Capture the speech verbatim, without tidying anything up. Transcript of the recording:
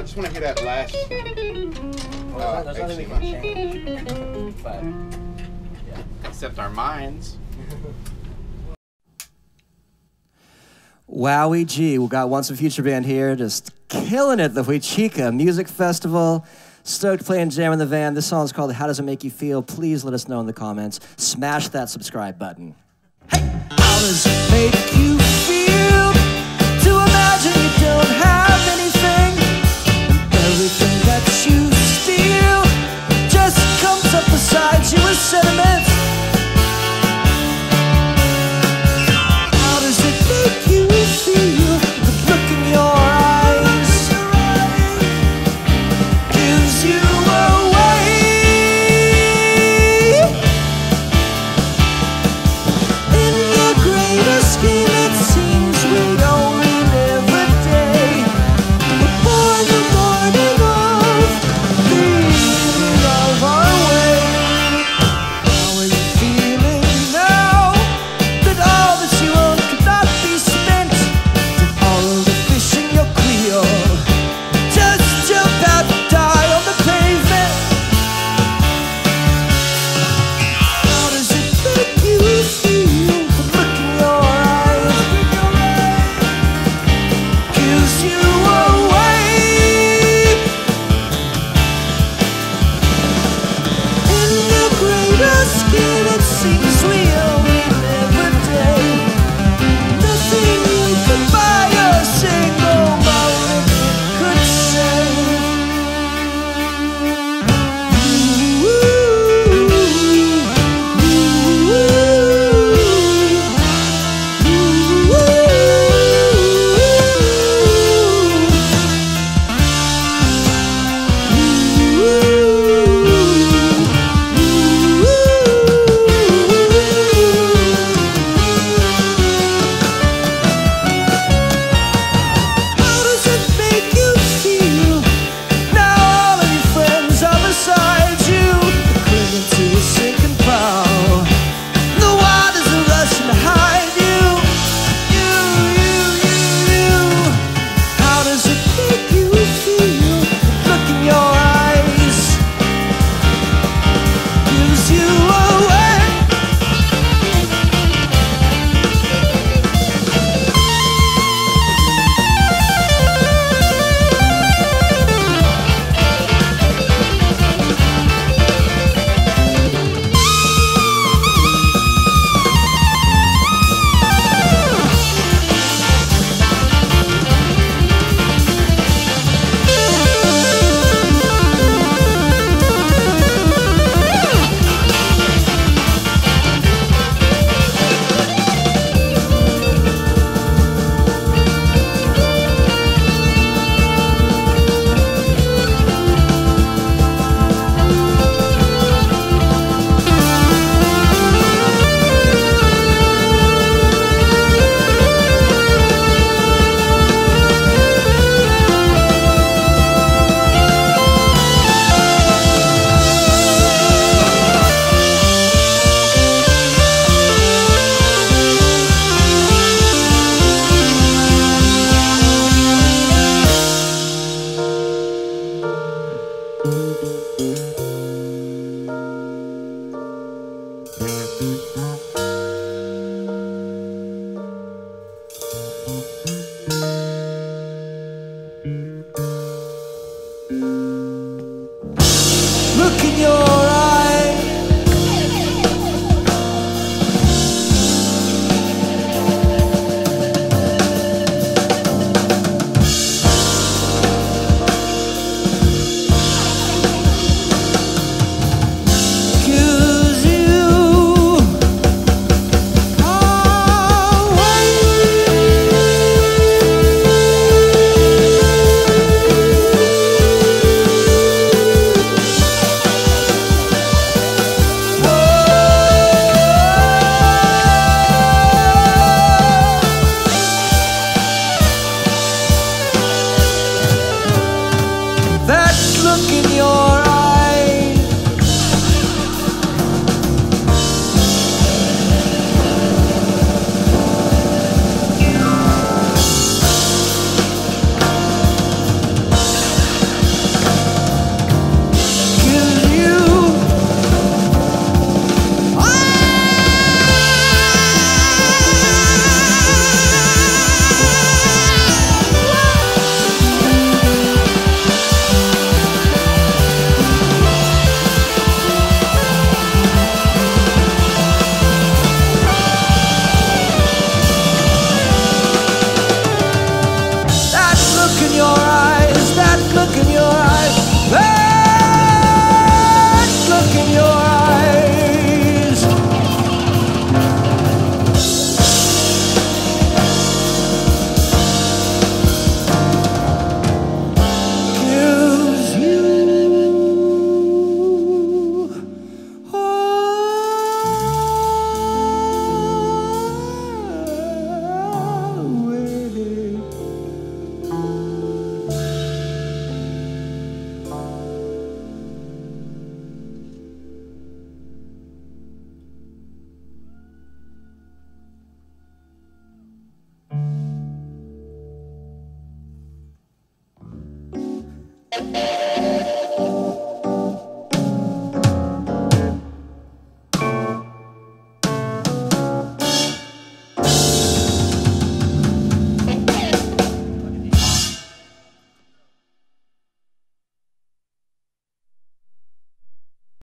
just want to hear that last. Well, uh, there's nothing we can change. But, yeah. Except our minds. Wowie G, we got Once a Future Band here, just killing it at the Huichica Music Festival. Stoked playing Jam in the Van. This song is called How Does It Make You Feel? Please let us know in the comments. Smash that subscribe button. Hey! How does it make you feel to imagine you don't have anything? Everything that you steal just comes up beside you as sediment. How does it make you feel? The look in your eyes gives you away. In the greater scheme it seems Thank you.